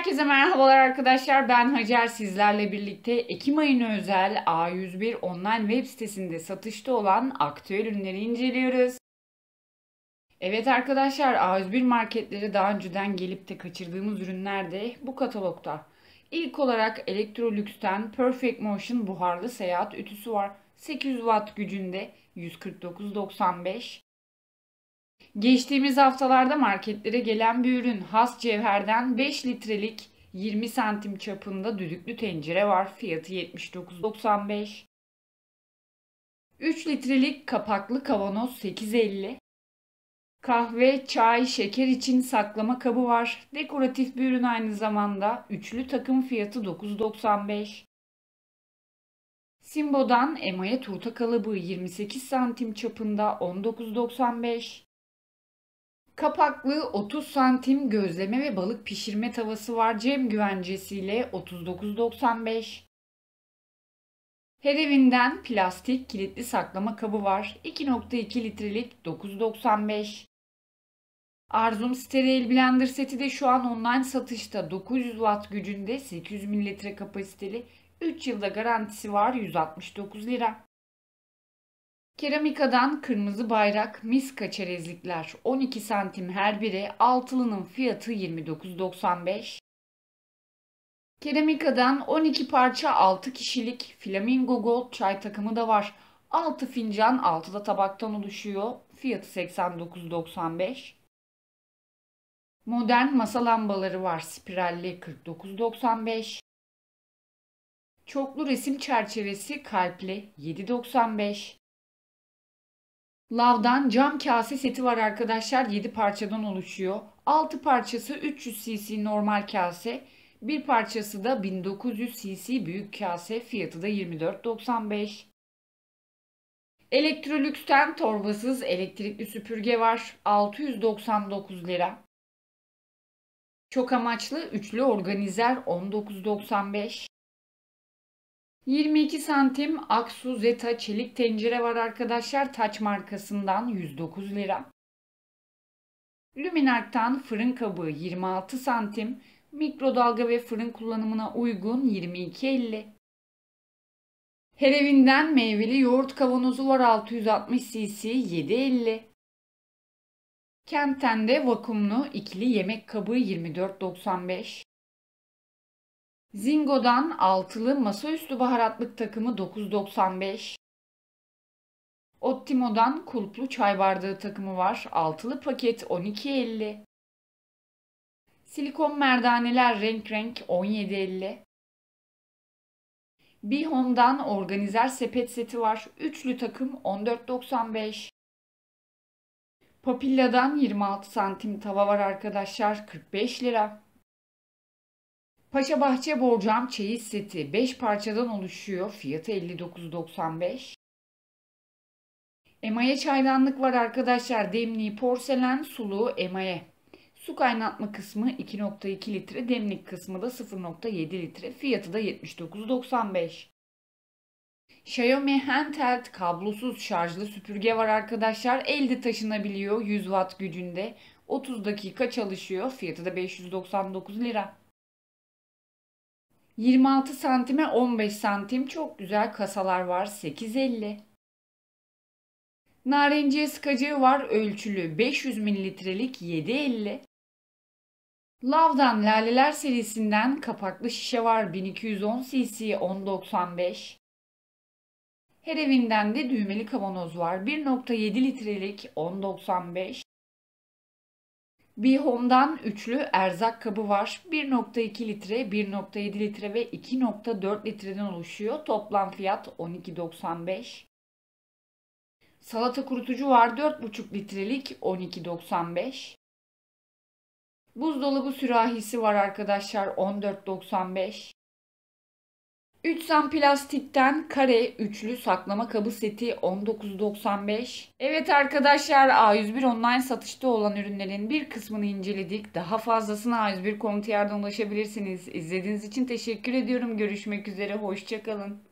Herkese merhabalar arkadaşlar. Ben Hacer. Sizlerle birlikte Ekim ayına özel A101 online web sitesinde satışta olan aktüel ürünleri inceliyoruz. Evet arkadaşlar, A101 marketlere daha önceden gelip de kaçırdığımız ürünler de bu katalogda. İlk olarak Electrolux'ten Perfect Motion buharlı seyahat ütüsü var. 800 watt gücünde 149,95. Geçtiğimiz haftalarda marketlere gelen bir ürün Has Cevher'den 5 litrelik 20 santim çapında düdüklü tencere var. Fiyatı 79,95. 3 litrelik kapaklı kavanoz 8,50. Kahve, çay, şeker için saklama kabı var. Dekoratif bir ürün aynı zamanda. Üçlü takım fiyatı 9,95. Simbo'dan emaye turta kalıbı 28 santim çapında 19,95. Kapaklı 30 santim gözleme ve balık pişirme tavası var cam güvencesiyle 39,95. Her evinden plastik kilitli saklama kabı var 2,2 litrelik 9,95. Arzum steril blender seti de şu an online satışta. 900 watt gücünde 800 mililitre kapasiteli, 3 yılda garantisi var, 169 lira. Keramika'dan kırmızı bayrak miska çerezlikler 12 santim her biri, altılının fiyatı 29,95. Keramika'dan 12 parça 6 kişilik Flamingo Gold çay takımı da var. 6 fincan 6 da tabaktan oluşuyor. Fiyatı 89,95. Modern masa lambaları var spiralli 49,95. Çoklu resim çerçevesi kalpli 7,95. Lav'dan cam kase seti var arkadaşlar. 7 parçadan oluşuyor. 6 parçası 300 cc normal kase. Bir parçası da 1900 cc büyük kase. Fiyatı da 24,95. Electrolux'ten torbasız elektrikli süpürge var. 699 lira. Çok amaçlı üçlü organizer 19,95. 22 santim Aksu Zeta çelik tencere var arkadaşlar. Taç markasından 109 lira. Luminark'tan fırın kabı 26 santim. Mikrodalga ve fırın kullanımına uygun 22,50. Her evinden meyveli yoğurt kavanozu var 660 cc 7,50. Kent'ten de vakumlu ikili yemek kabı 24,95. Zingo'dan altılı masaüstü baharatlık takımı 9,95. Ottimo'dan kulplu çay bardağı takımı var. Altılı paket 12,50. Silikon merdaneler renk renk 17,50. Bihome'dan organizer sepet seti var. Üçlü takım 14,95. Papilla'dan 26 santim tava var arkadaşlar. 45 lira. Paşabahçe borcam çeyiz seti 5 parçadan oluşuyor. Fiyatı 59,95. Emaye çaydanlık var arkadaşlar. Demliği porselen, suluğu emaye. Su kaynatma kısmı 2,2 litre, demlik kısmı da 0,7 litre. Fiyatı da 79,95. Xiaomi handheld kablosuz şarjlı süpürge var arkadaşlar. Elde taşınabiliyor 100 watt gücünde. 30 dakika çalışıyor. Fiyatı da 599 lira. 26 santime 15 santim çok güzel kasalar var 8,50. Narenciye sıkacığı var ölçülü 500 mililitrelik 7,50. Lav'dan laleler serisinden kapaklı şişe var 1210 cc 10,95. Her evinden de düğmeli kavanoz var 1,7 litrelik 10,95. Bihome'dan üçlü erzak kabı var 1,2 litre, 1,7 litre ve 2,4 litreden oluşuyor. Toplam fiyat 12,95. Salata kurutucu var 4,5 litrelik 12,95. Buzdolabı sürahisi var arkadaşlar 14,95. 3 sam plastikten kare üçlü saklama kabı seti 19,95. Evet arkadaşlar, A101 online satışta olan ürünlerin bir kısmını inceledik. Daha fazlasına A101.com.tr'den ulaşabilirsiniz. İzlediğiniz için teşekkür ediyorum. Görüşmek üzere. Hoşça kalın.